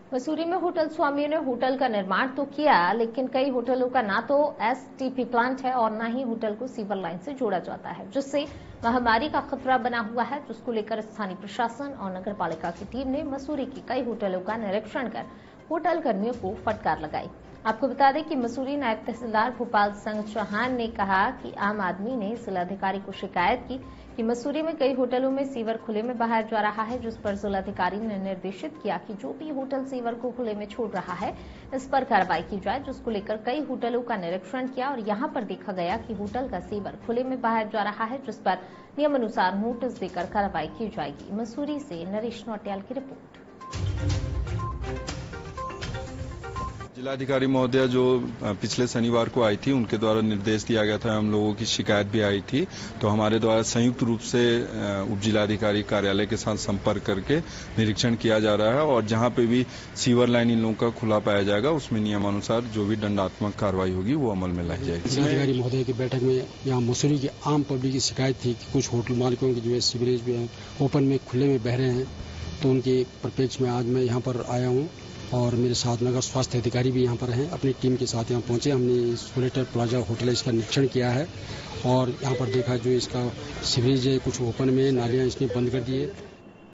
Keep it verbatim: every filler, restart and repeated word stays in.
मसूरी में होटल स्वामियों ने होटल का निर्माण तो किया, लेकिन कई होटलों का ना तो एसटीपी प्लांट है और ना ही होटल को सीवर लाइन से जोड़ा जाता है, जिससे महामारी का खतरा बना हुआ है, जिसको लेकर स्थानीय प्रशासन और नगर पालिका की टीम ने मसूरी के कई होटलों का निरीक्षण कर होटल कर्मियों को फटकार लगाई। आपको बता दें कि मसूरी नायब तहसीलदार भोपाल संघ चौहान ने कहा कि आम आदमी ने जिलाधिकारी को शिकायत की कि मसूरी में कई होटलों में सीवर खुले में बहाया जा रहा है, जिस पर जिलाधिकारी ने निर्देशित किया कि जो भी होटल सीवर को खुले में छोड़ रहा है इस पर कार्रवाई की जाए, जिसको लेकर कई होटलों का निरीक्षण किया और यहां पर देखा गया कि होटल का सीवर खुले में बहाया जा रहा है, जिस पर नियमानुसार नोटिस देकर कार्रवाई की जाएगी। मसूरी से नरेश नौटियाल की रिपोर्ट। जिलाधिकारी महोदया जो पिछले शनिवार को आई थी, उनके द्वारा निर्देश दिया गया था, हम लोगों की शिकायत भी आई थी, तो हमारे द्वारा संयुक्त रूप से उप जिलाधिकारी कार्यालय के साथ संपर्क करके निरीक्षण किया जा रहा है और जहां पे भी सीवर लाइन इन लोगों का खुला पाया जाएगा उसमें नियमानुसार जो भी दंडात्मक कार्रवाई होगी वो अमल में लाई जाएगी। जिलाधिकारी महोदय की बैठक में यहाँ मसूरी की आम पब्लिक की शिकायत थी कि कुछ होटल मालिकों की जो है सीवरेज भी ओपन में खुले में बह रहे हैं, तो उनके परिप्रेक्ष्य में आज मैं यहाँ पर आया हूँ और मेरे साथ नगर स्वास्थ्य अधिकारी भी यहाँ पर हैं, अपनी टीम के साथ यहाँ पहुंचे। हमने सोलेटर प्लाजा होटल इसका निरीक्षण किया है और यहाँ पर देखा जो इसका सीवरेज है कुछ ओपन में, नालियाँ इसने बंद कर दिए।